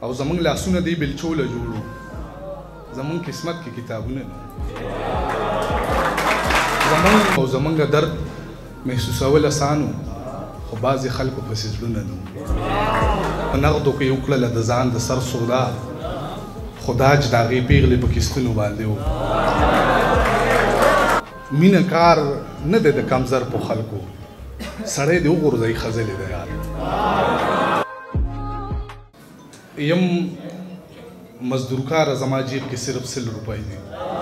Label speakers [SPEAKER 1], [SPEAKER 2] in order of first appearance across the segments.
[SPEAKER 1] او زمونږ لاسونه دی بلچوله جوړو زمونږ قسمت کې کتابونه نو زمونږ درد محسوسول اسانو خو بعضې خلکو پسې زړونه نو په نغدو کې یې وکړله د ځان د سر سودا خو داج د هغې پیغلې په کستونو باندې و مینه کار نه دی د کمزر په خلکو سړی دې وغورځوي ښځلې دی یار یم مزدورکاره زما جیب کې صرف 100 روپۍ دي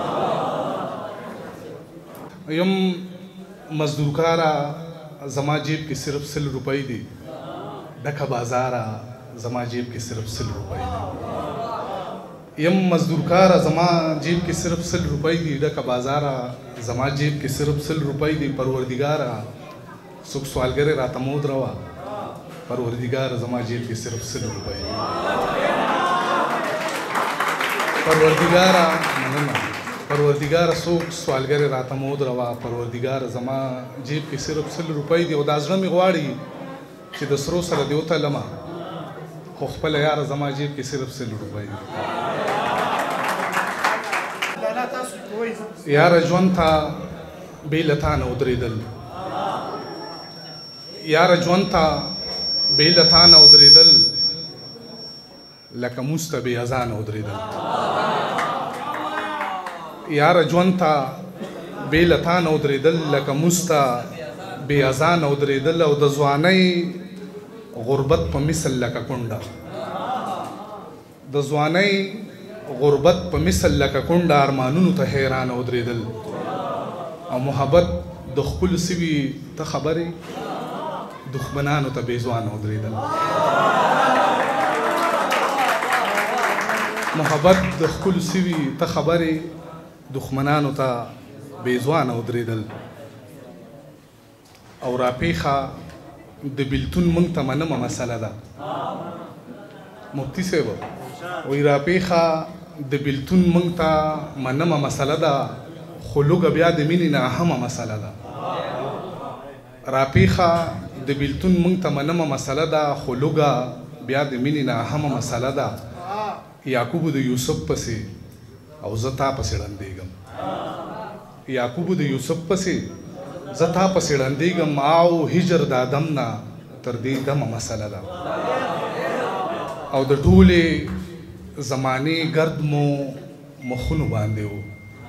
[SPEAKER 1] یم مزدورکاره زما جیب کې صرف 100 روپۍ دي ډکه بازاره زما جیب کې صرف 100 روپۍ دي یم مزدورکاره زما جیب کې صرف 100 روپۍ دي ډکه بازاره زما جیب کې صرف 100 روپۍ دي پروردګاره څوک سوالګرې راته مو ودروه پروردګاره زما جیب کې صرف 100 روپۍ دي پروردګاره څوک سوالګرې راته مو ودروه پروردګاره زما جیب کې صرف 100 روپۍ دي او دا زړه مې غواړي چې د سرو سره دې وتلمه خو خپله یاره زما جیب کې صرف 100 روپۍ دي یاره ژوند ته بې له تا نه ودرېدل یاره ژوند ته بې له تا نه ودرېدل لکه موږ ته بې اذانه ودرېدل یاره ژوند ته بې له تا نه ودرېدل لکه موږ ته بې اذانه ودرېدل او د ځوانۍ غربت په مثل لکه کونډه د ځوانۍ غربت په مثل لکه کونډه ارمانونو ته حیرانه ودرېدل او محبت د خپلو سوي ته خبرې دښمنانو ته بې ځوانه ودرېدل محبت د خپلو سوي ته خبرې دښمنانو ته بې ځوانه ودرېدل او راپېښه د بېلتون موږ ته منمه مسله ده مفتي صاحب وایي راپېښه د بېلتون موږ ته منمه مسله ده خو لوږه بیا د مینې نه اهمه مسله ده راپېښه د بېلتون موږ ته منمه مسله ده خو لوږه بیا د مینې نه اهمه مسله ده یعقوب د یوسف پسې او زه تا پسې ړندېږم یعقوب د یوسف پسې زه تا پسې ړندېږم او هجر د ادم نه تر دې دمه مسله ده او د ټولې زمانې ګرد مو مخونو باندې و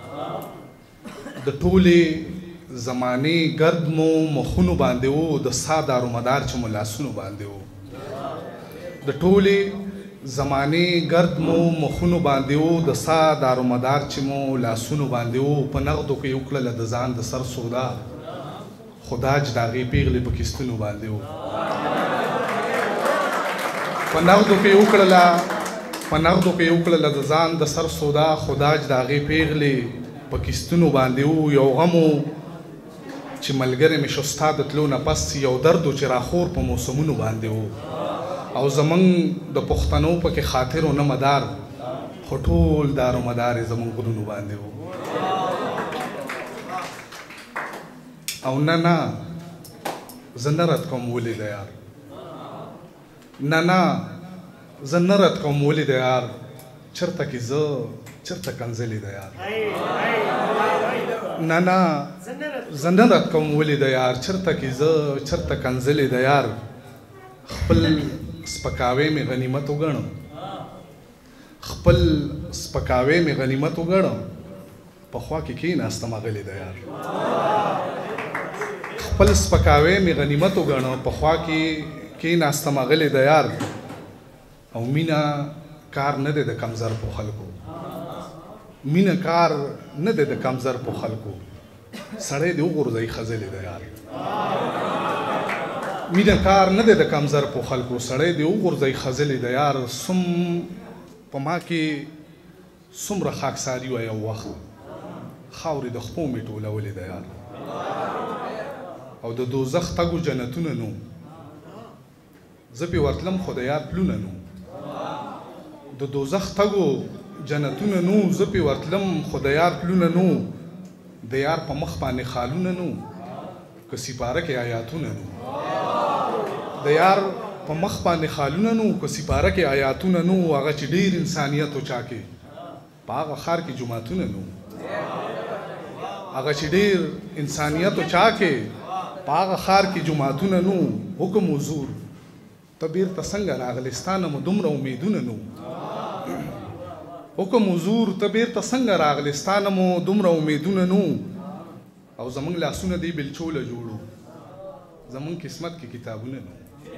[SPEAKER 1] د ټولې زمانې ګرد مو مخونو باندې و د سا دارومدار چې مو لاسونو باندې و د ټولې زمانې ګرد مو مخونو باندې و د سا دارومدار چې مو لاسونو باندې و په نغدو کې یې وکړله د ځان د سر سودا خو داج د هغې پیغلې په کستونو باندې و په نغدو کې یې وکړله د ځان د سر سودا خو داج د هغې پیغلې په کستونو باندې و یو غم و چې ملګری مې شو ستا د تلو نه پس یو درد و چې راخور په موسمونو باندې و او زمونږ د پښتنو پکې خاطر و نه مدار خو ټول دار و مدار یې زمونږ غرونو باندې و او نه زه نه رد کوم ولې ده یار نه زه نه رد کوم ولې ده یار چرته کې زه چرته کنځلې ده یار نه زه نه رد کوم ولې ده یار چرته کې زه چرته کنځلې ده یار خپل سپکاوی مې غنیمت وګڼم خپل سپکاوی مې غنیمت وګڼم په خوا کې کېناستم غلی ده یار خپل سپکاوی مې غنیمت وګڼم په خوا کې کېناستم غلی ده یار او مینه کار نه دی د کمزر په خلکو مینه کار نه دی د کمزر په خلکو سړی دې وغورځوي ښځلې ده یار مینه کار نه دی د کمزر په خلکو سړی دې وغورځوي ښځلې ده یار په ما کې څومره خاکساري وه یو وخت خاورې د خپو مې ټولولې ده یار او د دوزخ تګو جنتونه نو زه پې ورتلم خو د یار پلونه نو د دوزخ تګو جنتونه نو زه پې ورتلم خو د یار پلونه نو د یار په مخ باندې خالونه نو که سپاره کې آیاتونه نو د یار په مخ باندې خالونه نو که سپاره کې آیاتونه نو هغه چې ډېر انسانیت وچا کې په هغه ښار کې جوماتونه نو هغه چې ډېر انسانیت وچا کې په هغه ښار کې جوماتونه نو حکم حضور ته بیرته څنګه راغلی ستا نه مو دومره امیدونه نو حکم حضور ته بیرته څنګه راغلی ستا نه مو دومره امیدونه نو او زمونږ لاسونه دی بلچوله جوړو زمونږ قسمت کې کتابونه نو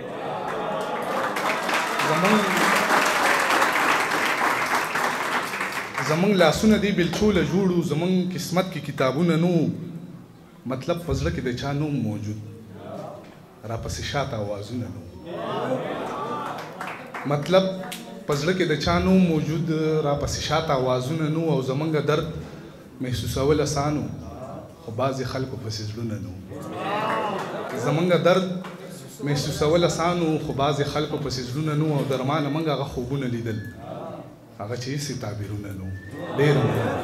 [SPEAKER 1] زمونږ لاسونه دی بلچوله جوړو زمونږ قسمت کې کتابونه نو مطلب په زړه کې د چا نوم موجود راپسې شاته اوازونه نو مطلب په زړه کې د چا نوم موجود راپسې شاته اوازونه نو او زمونږ درد محسوسول اسانو خو بعضې خلکو پسې زړونه نو زمونږ درد محسوسول اسانو خو بعضې خلکو پسې زړونه نو او درمانه موږ هغه خوبونه لیدل هغه چې هېڅې تعبیرونه نو ډېر